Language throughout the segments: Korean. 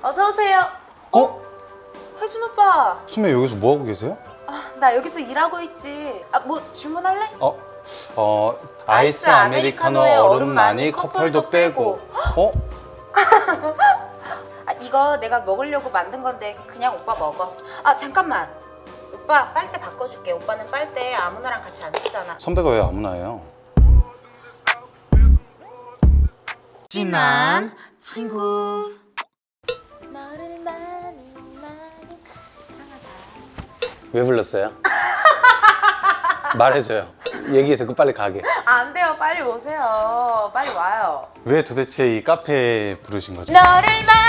어서 오세요. 어? 혜준 오빠. 선배 여기서 뭐 하고 계세요? 나 여기서 일하고 있지. 뭐 주문할래? 아이스 아메리카노에 얼음 많이 커플도 빼고. 이거 내가 먹으려고 만든 건데 그냥 오빠 먹어. 잠깐만. 오빠 빨대 바꿔줄게. 오빠는 빨대 아무나랑 같이 안 쓰잖아. 선배가 왜 아무나 해요? 진한 친구. 너를 많이 이상하다. 왜 불렀어요? 말해줘요. 얘기 듣고 빨리 가게. 안 돼요. 빨리 오세요. 빨리 와요. 왜 도대체 이 카페에 부르신 거죠? 너를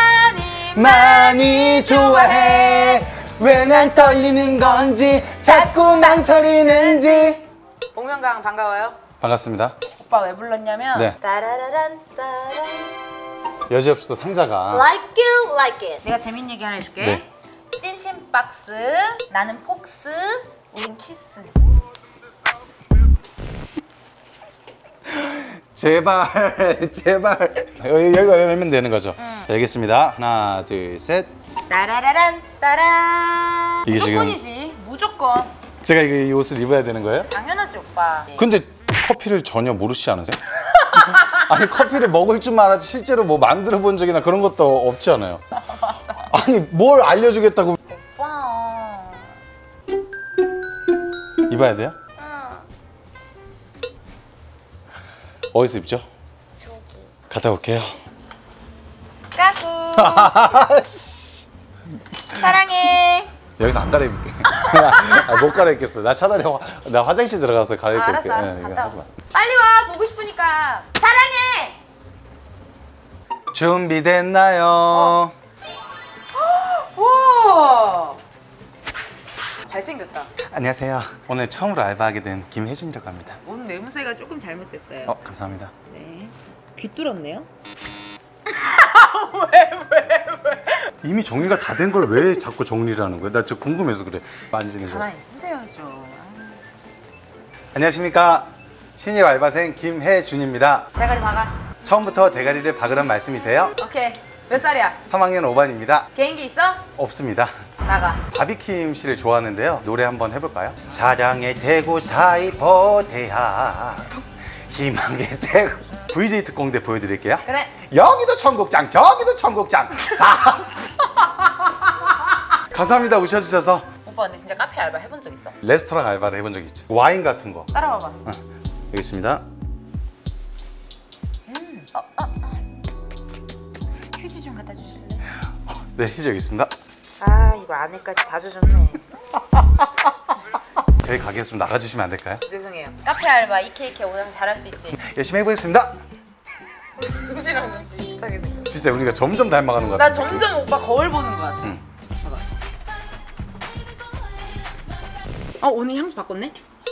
많이 좋아해. 왜 난 떨리는 건지 자꾸 망설이는지. 복면가왕 반가워요. 반갑습니다. 오빠 왜 불렀냐면 네. 따라라란 따란 여지없이 또 상자가 Like you like it. 내가 재밌는 얘기 하나 해줄게. 네. 찐친 박스, 나는 폭스, 우린 키스. 제발 여기가 열면 되는 거죠? 자, 알겠습니다. 하나 둘 셋. 따라라란 따란. 이게 지금- 무조건이지. 무조건. 제가 이 옷을 입어야 되는 거예요? 당연하지 오빠. 근데 커피를 전혀 모르시지 않으세요? 아니 커피를 먹을 줄 알았지 실제로 뭐 만들어 본 적이나 그런 것도 없지 않아요? 맞아. 아니 뭘 알려주겠다고. 오빠. 입어야 돼요? 응. 어디서 입죠? 저기. 갔다 올게요. 까꿍. 사랑해. 여기서 안 갈아입을게. 못 갈아입겠어. 나 차라리 나 화장실 들어가서 갈아입고 올게. 알았어. 이거 갔다 하지 마. 와. 빨리 와. 보고 싶으니까. 사랑해. 준비됐나요? 와. 잘생겼다. 안녕하세요. 오늘 처음으로 알바하게 된 김혜준이라고 합니다. 오늘 매무새가 조금 잘못됐어요. 감사합니다. 네. 귀 뚫었네요. 이미 정리가 다 된 걸 왜 자꾸 정리를 하는 거야? 나 진짜 궁금해서 그래. 만지는 거. 가만히 있으세요 좀. 안녕하십니까. 신입 알바생 김혜준입니다. 대가리 박아. 처음부터 대가리를 박으란 말씀이세요? 오케이. 몇 살이야? 3학년 5반입니다. 개인기 있어? 없습니다. 나가. 바비킴 씨를 좋아하는데요. 노래 한번 해볼까요? 사랑의 대구 사이버대학 희망의 대구. VJ 특공대 보여드릴게요. 그래. 여기도 청국장 저기도 청국장 감사합니다. 오셔주셔서. 오빠 근데 진짜 카페 알바 해본 적 있어? 레스토랑 알바를 해본 적 있죠. 와인 같은 거. 따라와봐. 여기 있습니다. 휴지 좀 갖다 주실래? 네, 희지 여기 있습니다. 이거 안에까지 다 젖었네. 저희 가게에서 좀 나가주시면 안 될까요? 죄송해요. 카페 알바 EKK 오늘 잘할 수 있지. 열심히 해보겠습니다. 휴지랑 비슷하게 생겼어. 진짜 우리가 점점 닮아가는 것 나 같아요. 점점 오빠 거울 보는 것 같아. 응. 봐봐. 오늘 향수 바꿨네?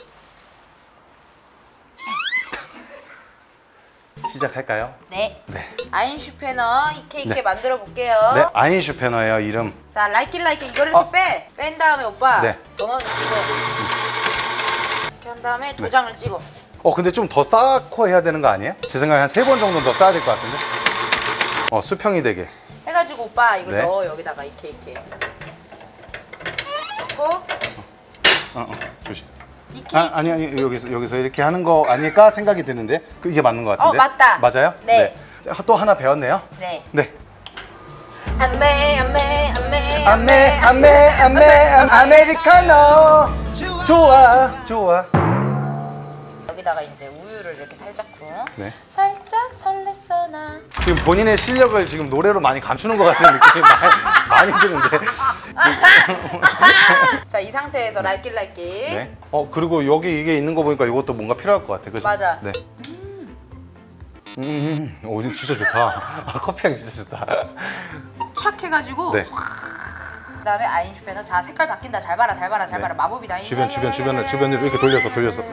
시작할까요? 네. 네. 아인슈페너 EKK 네. 만들어 볼게요. 네, 아인슈페너예요 이름. 자, 라이키 이거를 좀 빼. 뺀 다음에 오빠. 네. 전원 찍어. 이렇게 한 다음에 도장을 찍어. 근데 좀 더 쌓고 해야 되는 거 아니에요? 제 생각에 한 3번 정도 더 쌓아야 될 것 같은데? 수평이 되게. 해가지고 오빠 이걸 네. 넣어 여기다가 EKK. 넣고 조심. EKK. 아니 여기서 이렇게 하는 거 아닐까 생각이 드는데 이게 맞는 것 같은데? 맞다. 맞아요? 네. 자, 또 하나 배웠네요. 네. 네. 아메리카노. 좋아. 여기다가 이제 우유를 이렇게 살짝 네. 살짝 설렜어 나. 지금 본인의 실력을 지금 노래로 많이 감추는 것 같은 느낌이 많이 드는데. 자, 이 상태에서 라이키. 네. 그리고 여기 이게 있는 거 보니까 이것도 뭔가 필요할 것 같아. 그죠? 맞아. 네. 진짜 좋다. 커피향 진짜 좋다. 착 해가지고. 네. 그다음에 아인슈페너. 자, 색깔 바뀐다. 잘 봐라. 마법이다. 주변으로 이렇게 돌려서.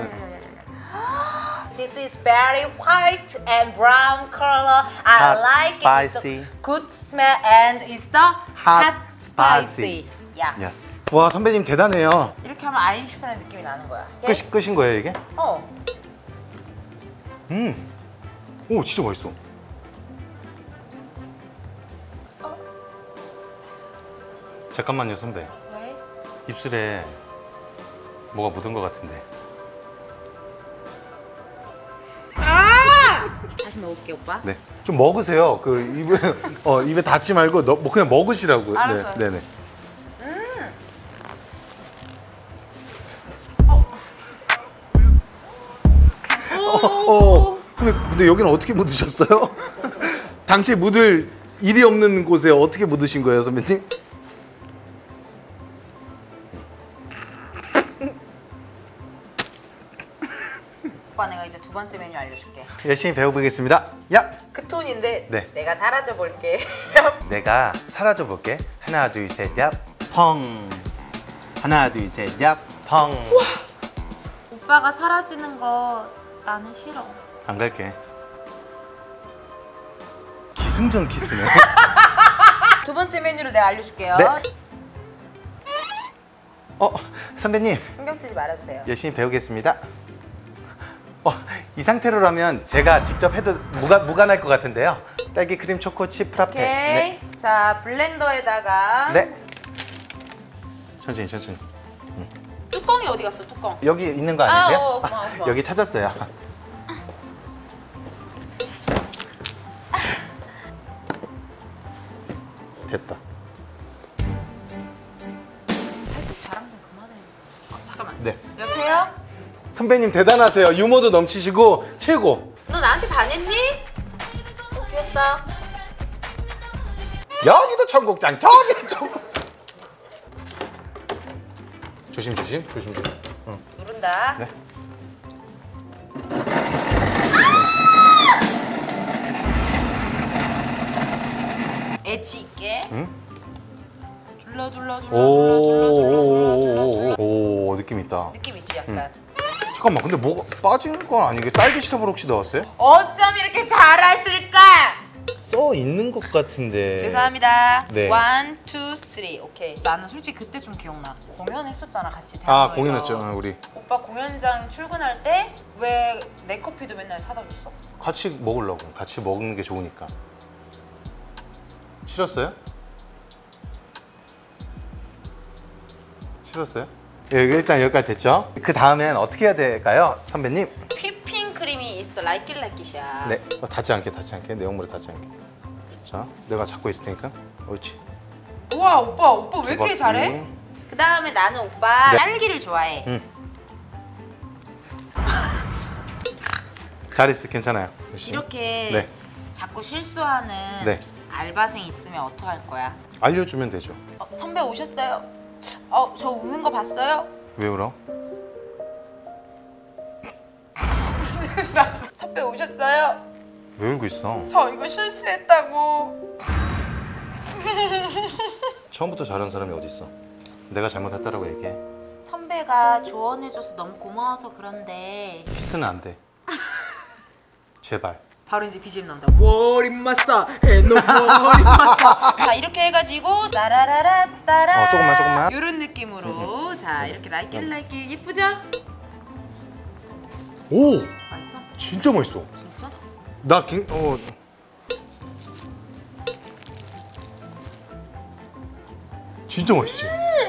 This is very white and brown color. I Hot, like spicy. it. It's the good smell and it's the hot spicy. 야. Yes. 와 선배님 대단해요. 이렇게 하면 아인슈페너 느낌이 나는 거야. 끝인 거예요 이게? 오, 진짜 맛있어. 잠깐만요 선배. 왜? 입술에 뭐가 묻은 것 같은데. 다시 먹을게 오빠. 네. 좀 먹으세요. 그 입에 입에 닿지 말고 뭐 그냥 먹으시라고. 알았어요. 네, 네네. 선배 근데 여기는 어떻게 묻으셨어요? 당최 묻을 일이 없는 곳에 어떻게 묻으신 거예요, 선배님? 오빠 내가 이제 두 번째 메뉴 알려줄게. 열심히 배워보겠습니다. 야, 그 톤인데 네. 내가 사라져 볼게. 내가 사라져 볼게. 하나, 둘, 셋, 야, 펑. 하나, 둘, 셋, 야, 펑. 오빠가 사라지는 거 나는 싫어. 안 갈게. 기승전 키스네. 두 번째 메뉴로 내가 알려줄게요. 네. 선배님 신경 쓰지 말아주세요. 열심히 배우겠습니다. 이 상태로라면 제가 직접 해도 무관할 것 같은데요. 딸기 크림 초코칩 프라페. 오케이. 네. 자 블렌더에다가. 네. 천천히 천천히. 뚜껑이 어디 갔어? 뚜껑. 여기 있는 거 아니세요? 고마워. 여기 찾았어요. 됐다. 자랑 좀 그만해. 잠깐만. 네. 여보세요? 선배님 대단하세요. 유머도 넘치시고 최고. 너 나한테 반했니? 귀엽다. 여기도 청국장, 저기도 청국장. 조심 조심 조심 조심. 누른다. 네. 엣지 있게. 응? 둘러. 오 느낌 있다. 느낌 있지 약간. 잠깐만 근데 뭐가 빠진 건 아니게 딸기 시럽을 혹시 넣었어요? 어쩜 이렇게 잘하실까? 써 있는 것 같은데. 죄송합니다. 네. 1, 2, 3. 오케이. 나는 솔직히 그때 좀 기억나. 공연했었잖아 같이 아 대학로에서. 공연했죠 우리. 오빠 공연장 출근할 때 왜 내 커피도 맨날 사다 줬어? 같이 먹으려고. 같이 먹는 게 좋으니까. 싫었어요? 싫었어요? 예, 일단 여기까지 됐죠? 그 다음엔 어떻게 해야 될까요, 선배님? 휘핑 크림이 있어. 라이끼라이끼샤. 네, 닿지 않게 내용물에 닿지 않게. 자, 내가 잡고 있을 테니까. 옳지. 우와 오빠 왜 이렇게 조각기. 잘해? 그 다음에 나는 오빠 네. 딸기를 좋아해. 잘했어, 괜찮아요. 열심히. 이렇게 네. 자꾸 실수하는 네. 알바생 있으면 어떡할 거야? 알려주면 되죠. 선배 오셨어요? 저 우는 거 봤어요? 왜 울어? 선배 오셨어요? 왜 울고 있어? 저 이거 실수했다고. 처음부터 잘한 사람이 어딨어? 내가 잘못했다라고 얘기해. 선배가 조언해줘서 너무 고마워서 그런데 키스는 안 돼. 제발. 바로 이제 BGM 나온다. 워림마싸 에노 워림마싸. 자 이렇게 해가지고 따라라라 따라. 조금만. 이런 느낌으로 자 이렇게 라이끼 예쁘죠? 오! 맛있어? 진짜 맛있어. 진짜? 진짜 맛있지?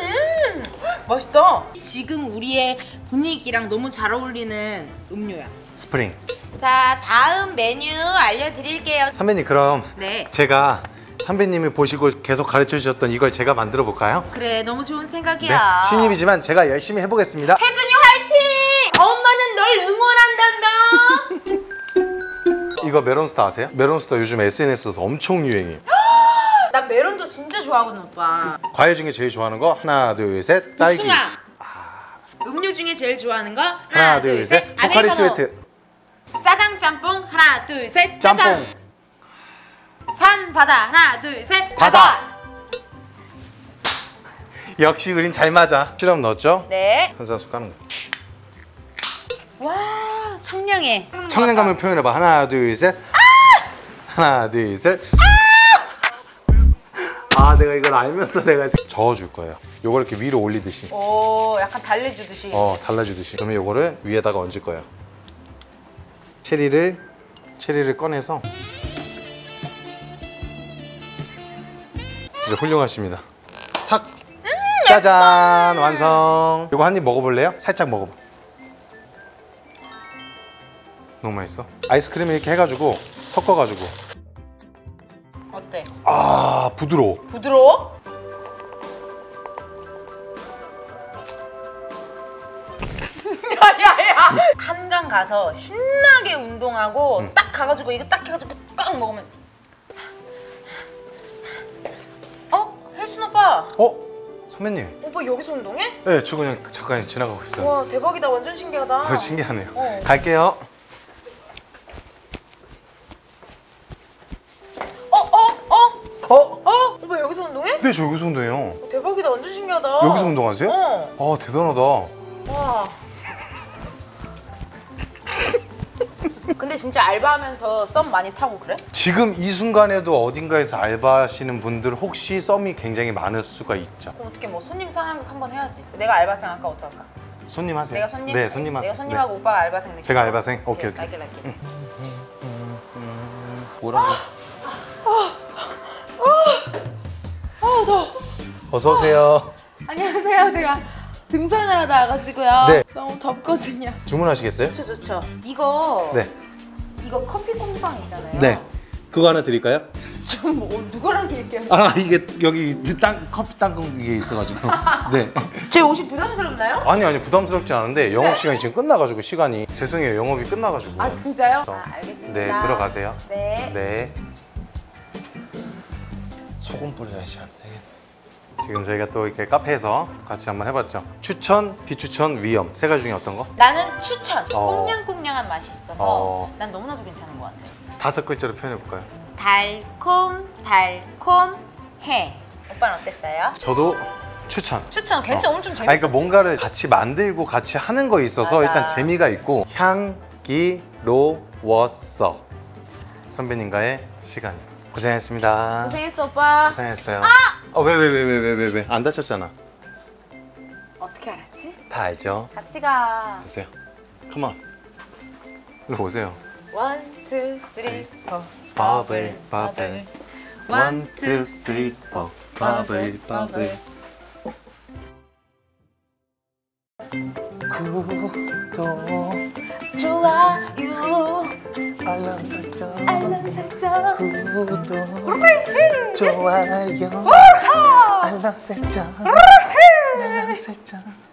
맛있다. 지금 우리의 분위기랑 너무 잘 어울리는 음료야. 스프링. 자 다음 메뉴 알려드릴게요. 선배님 그럼 네. 제가 선배님이 보시고 계속 가르쳐 주셨던 이걸 제가 만들어 볼까요? 그래 너무 좋은 네. 생각이야. 신입이지만 제가 열심히 해보겠습니다. 혜준이 화이팅! 엄마는 널 응원한단다. 이거 메론스타 아세요? 메론스타 요즘 SNS에서 엄청 유행이에요. 난 메론도 진짜 좋아하거든 오빠. 과일 중에 제일 좋아하는 거 하나 둘 셋 딸기. 복숭아. 음료 중에 제일 좋아하는 거 하나 둘 셋 포카리 아메리카노. 스웨트. 짜장 짬뽕 하나 둘 셋 짬뽕. 짜장. 산 바다 하나 둘 셋 바다. 역시 우린 잘 맞아. 시럽 넣었죠? 네. 탄산수 까는 거. 와 청량해. 청량감을 표현해봐. 하나 둘 셋. 하나 둘 셋. 내가 이걸 알면서 내가 지금 저어줄 거예요. 요걸 이렇게 위로 올리듯이. 오 약간 달래주듯이. 달라주듯이. 그러면 요거를 위에다가 얹을 거예요. 체리를 꺼내서. 진짜 훌륭하십니다. 탁 짜잔 완성. 이거 한 입 먹어볼래요? 살짝 먹어봐. 너무 맛있어. 아이스크림을 이렇게 해가지고 섞어가지고. 어때? 아 부드러워. 부드러워? 야야야! 한강 가서 신나게 운동하고 딱 가가지고 이거 딱 해가지고 꽉 먹으면. 혜순 오빠. 선배님. 오빠 여기서 운동해? 네, 저 그냥 잠깐 지나가고 있어요. 와 대박이다. 완전 신기하다. 신기하네요. 갈게요. 오빠 여기서 운동해? 네, 저 여기서 운동해요. 대박이다. 완전 신기하다. 여기서 운동하세요? 어. 대단하다. 와. 근데 진짜 알바하면서 썸 많이 타고 그래? 지금 이 순간에도 어딘가에서 알바하시는 분들 혹시 썸이 굉장히 많을 수가 있죠. 그럼 어떻게 뭐 손님 상황극 한번 해야지. 내가 알바생 할까 어떡할까? 손님 하세요. 내가 손님? 네, 손님 하세요. 내가 손님하고 오빠가 알바생 낼게. 제가 알바생? 오케이. 알게. 뭐라고? 더워. 어서 오세요. 안녕하세요. 제가 등산을 하다 와가지고요. 네. 너무 덥거든요. 주문하시겠어요? 좋죠. 이거 네. 이거 커피 콩빵 있잖아요. 네. 그거 하나 드릴까요? 좀 누구랑 얘기하는? 이게 여기 커피 땅콩 이게 있어가지고. 네. 제 옷이 부담스럽나요? 아니 부담스럽지 않은데 영업 시간이 지금 끝나가지고 시간이 죄송해요. 영업이 끝나가지고. 아 진짜요? 저- 알겠습니다. 네, 들어가세요. 네. 네. 소금 뿌려야지 안 되겠네. 지금 저희가 또 이렇게 카페에서 같이 한번 해봤죠. 추천, 비추천, 위험 세 가지 중에 어떤 거? 나는 추천. 어. 꽁냥꽁냥한 맛이 있어서 어. 난 너무나도 괜찮은 것 같아. 5글자로 표현해 볼까요? 달콤해. 오빠는 어땠어요? 저도 추천. 추천. 괜찮아. 오늘 좀 재밌었지? 그러니까 뭔가를 같이 만들고 같이 하는 거에 있어서 맞아. 일단 재미가 있고 향기로웠어. 선배님과의 시간 고생했습니다. 고생했어 오빠. 고생했어요. 왜? 안 다쳤잖아. 어떻게 알았지? 다 알죠? 같이 가. 보세요. 컴온. 일로 오세요. 1, 2, 3, 4. 버블 버블. 1, 2, 3, 4. 버블 버블. 구독 좋아요. 알람 설정. 알람 설정. 구독 좋아요 알람 설정 알람 설정